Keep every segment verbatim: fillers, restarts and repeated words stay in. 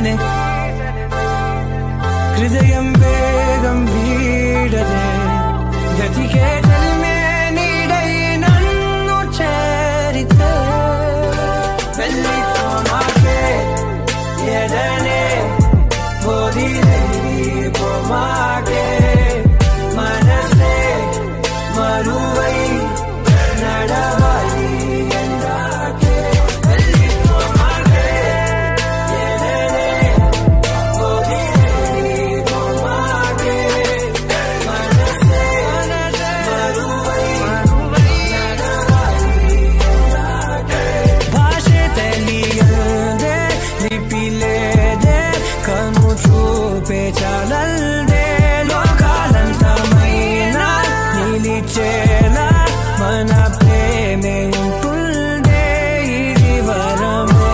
హృదయం వేగం వీడదే గతికే జన్మే నీడై నన్ను చేరితే వెళ్ళిపో మాకే ఎదనే వదిలిపో మాకే మనసే మరువై నడవాలి ఎందాకే వెళ్ళిపో మాకే ఎదనే వదిలిపో మాకే మనసే మరువై నడవాలి ఎందాకే భాషే తెలియదే లిపిలేదే కను చూపే చాలల్దే లోకాలంతమైనా నిలిచేలా మన ప్రేమే ఉంటుందే ఇది వరమే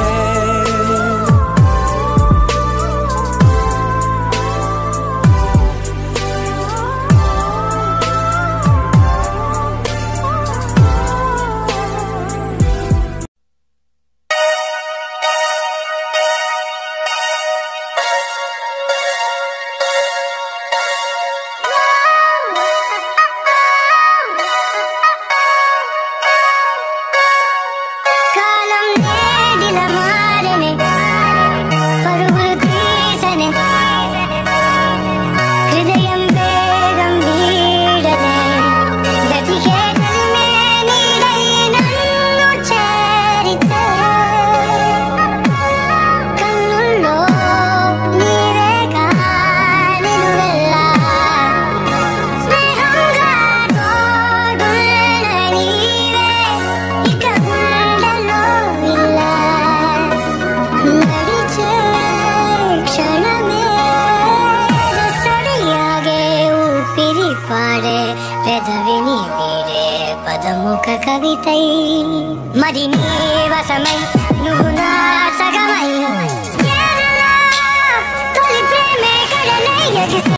కాలం నేడిలా మారనే పరుగులు తీసనే హృదయం వేగం వీడదే గతికే జన్మే నీడై నన్ను చేరితే కన్నుల్లో నీవేగా నిలువెల్లా స్నేహంగా తోడున్న నీవే ఇక గుండెల్లో ఇలా నడిచే క్షణమే సడియాగే ఊపిరి పాడే పెదవిని వీడే పదముఖ కవితై మరి నీ వశమై నువ్వు నా సగమై తొలి ప్రేమే కడలై ఎగిసి